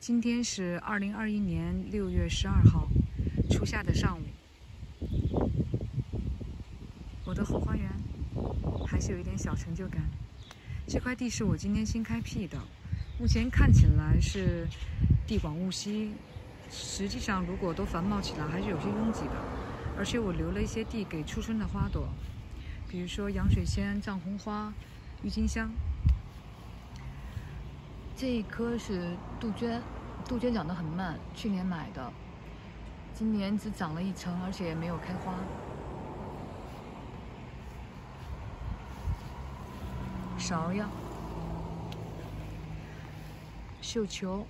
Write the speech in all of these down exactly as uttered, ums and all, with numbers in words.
今天是二零二一年六月十二号，初夏的上午。我的后花园还是有一点小成就感。这块地是我今天新开辟的，目前看起来是地广物稀，实际上如果都繁茂起来，还是有些拥挤的。而且我留了一些地给初春的花朵，比如说洋水仙、藏红花、郁金香。这一棵是杜鹃，杜鹃长得很慢，去年买的，今年只长了一层，而且也没有开花。芍药、绣球，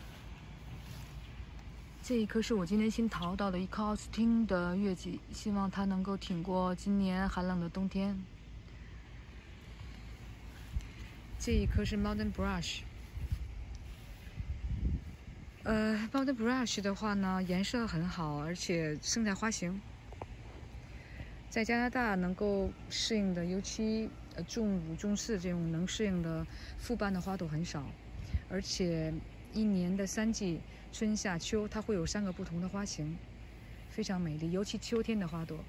这一棵是我今天新淘到的一棵奥斯汀的月季，希望它能够挺过今年寒冷的冬天。这一棵是 Mountain Brush。呃 ，Mountain Brush 的话呢，颜色很好，而且生在花型。在加拿大能够适应的，尤其呃重五、重四这种能适应的复瓣的花朵很少，而且一年的三季春夏秋，它会有三个不同的花型，非常美丽，尤其秋天的花朵。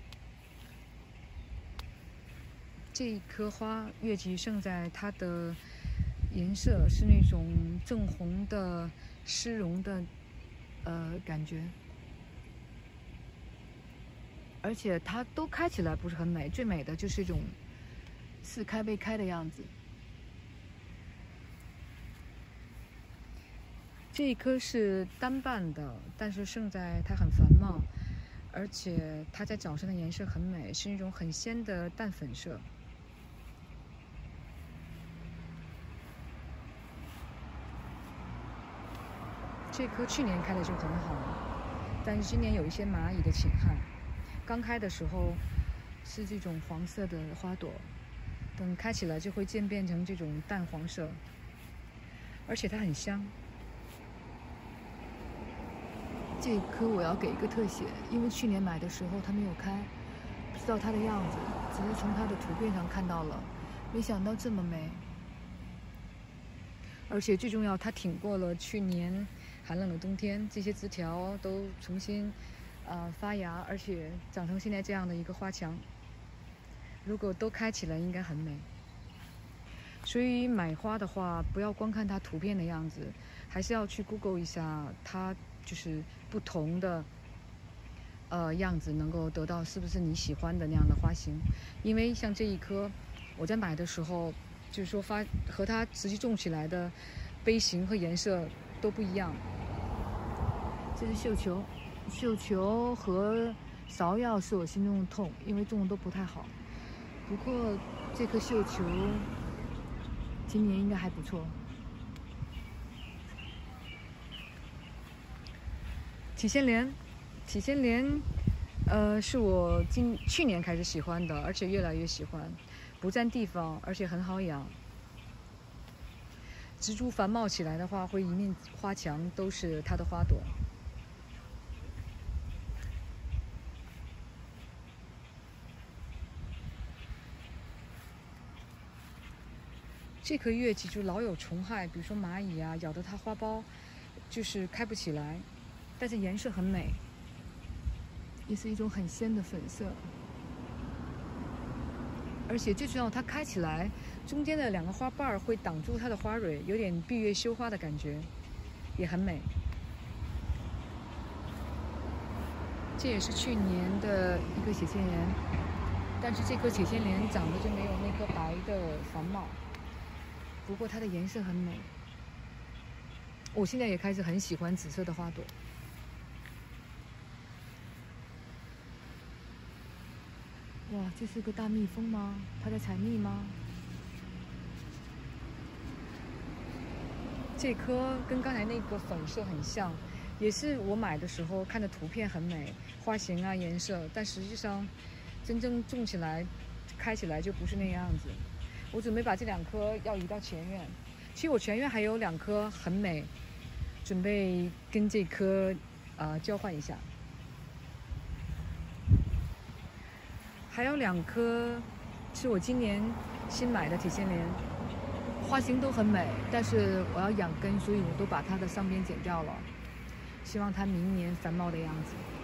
这一棵花月季胜在它的颜色是那种正红的湿绒的呃感觉，而且它都开起来不是很美，最美的就是一种似开未开的样子。这一棵是单瓣的，但是胜在它很繁茂，而且它在早上的颜色很美，是一种很鲜的淡粉色。这棵去年开的就很好，但是今年有一些蚂蚁的侵害。刚开的时候是这种黄色的花朵，等开起来就会渐变成这种淡黄色，而且它很香。这一棵我要给一个特写，因为去年买的时候它没有开，不知道它的样子，只是从它的图片上看到了，没想到这么美。而且最重要，它挺过了去年寒冷的冬天，这些枝条都重新呃发芽，而且长成现在这样的一个花墙。如果都开起来，应该很美。所以买花的话，不要光看它图片的样子，还是要去 Google 一下它就是不同的呃样子，能够得到是不是你喜欢的那样的花型。因为像这一棵，我在买的时候，就是说发和它实际种起来的杯型和颜色都不一样。这是绣球，绣球和芍药是我心中的痛，因为种的都不太好。不过这棵绣球今年应该还不错。体线莲，体线莲，呃，是我今去年开始喜欢的，而且越来越喜欢。不占地方，而且很好养。植株繁茂起来的话，会一面花墙都是它的花朵。这棵月季就老有虫害，比如说蚂蚁啊，咬得它花苞，就是开不起来。但是颜色很美，也是一种很鲜的粉色。而且最重要，它开起来，中间的两个花瓣会挡住它的花蕊，有点闭月羞花的感觉，也很美。这也是去年的一棵铁线莲，但是这棵铁线莲长得就没有那棵白的繁茂。不过它的颜色很美，我现在也开始很喜欢紫色的花朵。哇，这是个大蜜蜂吗？它在采蜜吗？这棵跟刚才那个粉色很像，也是我买的时候看的图片很美，花型啊、颜色，但实际上真正种起来、开起来就不是那样子。我准备把这两棵要移到前院，其实我前院还有两棵很美，准备跟这棵啊、呃、交换一下。还有两棵是我今年新买的铁线莲， 花型都很美，但是我要养根，所以我都把它的上边剪掉了，希望它明年繁茂的样子。